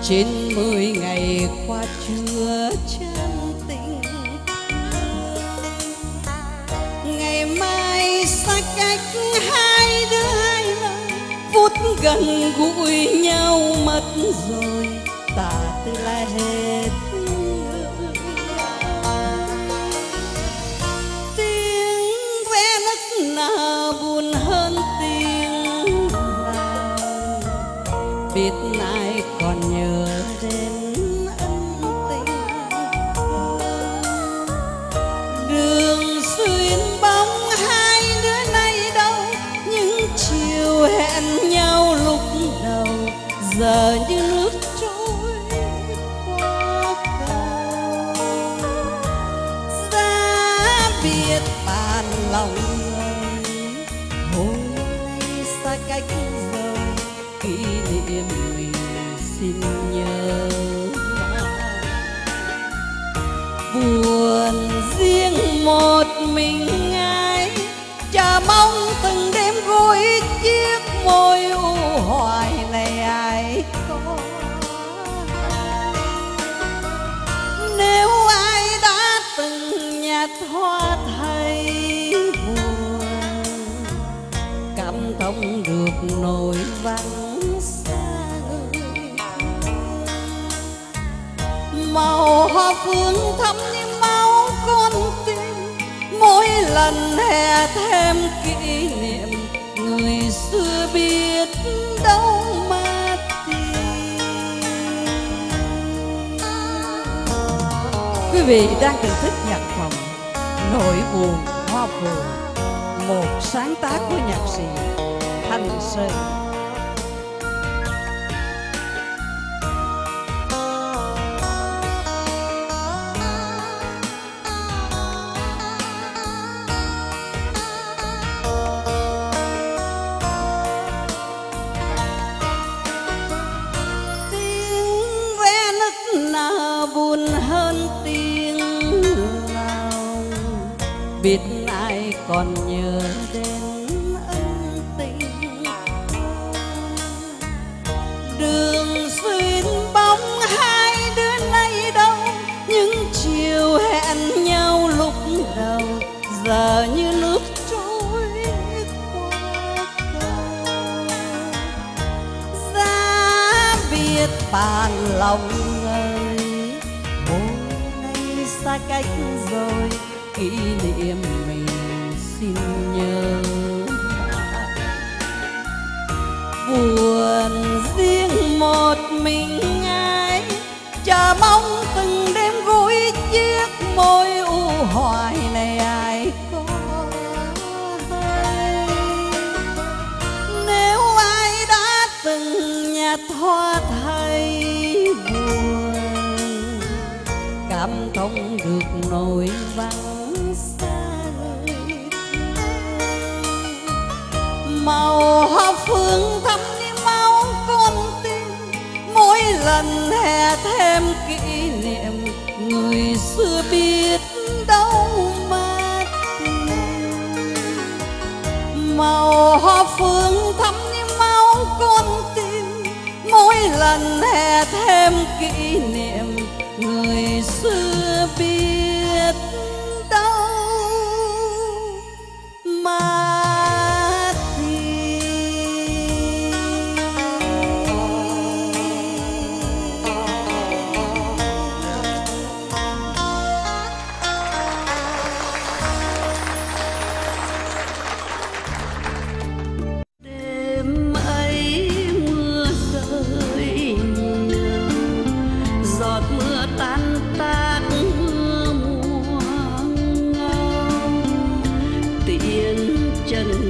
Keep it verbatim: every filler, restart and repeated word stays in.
trên mười ngày qua chưa chân tình. Ngày mai xa cách hai đứa hai lần, phút gần gũi nhau mất rồi, ta từ lại hết. Tiếng ve nức nào buồn hơn tiếng nào, biết ai còn nhớ đến ân tình. Đường xuyên bóng hai đứa nay đâu, những chiều hẹn nhau lúc đầu giờ như nước trôi qua cầu. Giá biết bàn lòng người, hôm nay xa cách rồi, kỷ niệm mình xin nhớ. Buồn riêng một mình ai, chờ mong từng đêm gối chiếc môi u hoài này ai có. Nếu ai đã từng nhạt hoa thấy buồn, cảm thông được nỗi vắng xa người. Màu hoa phương thắm như máu con tim, mỗi lần hè thêm kỷ niệm người xưa biết đâu mà tìm. Quý vị đang thưởng thức nhạc phẩm Nỗi buồn hoa phượng, một sáng tác của nhạc sĩ Thanh Sơn. Buồn hơn tiếng nào, biết ai còn nhớ đến ân tình. Đường xuyên bóng hai đứa nay đâu, những chiều hẹn nhau lúc đầu giờ như nước trôi qua cầu. Giá biết bàn lòng người, xa cách rồi, kỷ niệm mình xin nhớ. Buồn riêng một mình ai, chờ mong từng đêm gối chiếc môi u hoài này ai có hay. Nếu ai đã từng nhạt hoa thấy buồn, cảm thông được nỗi vắng xa người. Màu hoa phương thắm như máu con tim, mỗi lần hè thêm kỷ niệm người xưa biết đâu mà tìm. Màu hoa phương thắm như máu con tim, mỗi lần hè thêm kỷ niệm người xưa biết đâu mà đêm ấy mưa rơi nhiều, giọt mưa tan tác mưa mùa ngâu, tiễn chân